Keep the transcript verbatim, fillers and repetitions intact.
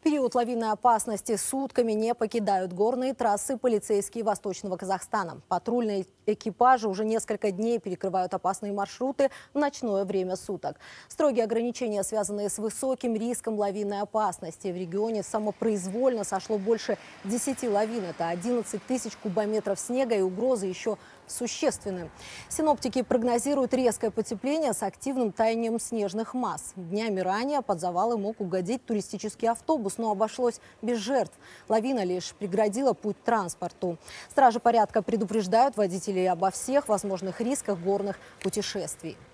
В период лавинной опасности сутками не покидают горные трассы полицейские Восточного Казахстана. Патрульные экипажи уже несколько дней перекрывают опасные маршруты в ночное время суток. Строгие ограничения, связанные с высоким риском лавинной опасности. В регионе самопроизвольно сошло больше десяти лавин. Это одиннадцать тысяч кубометров снега, и угрозы еще существенны. Синоптики прогнозируют резкое потепление с активным таянием снежных масс. Днями ранее под завалы мог угодить туристический автобус, но обошлось без жертв. Лавина лишь преградила путь транспорту. Стражи порядка предупреждают водителей обо всех возможных рисках горных путешествий.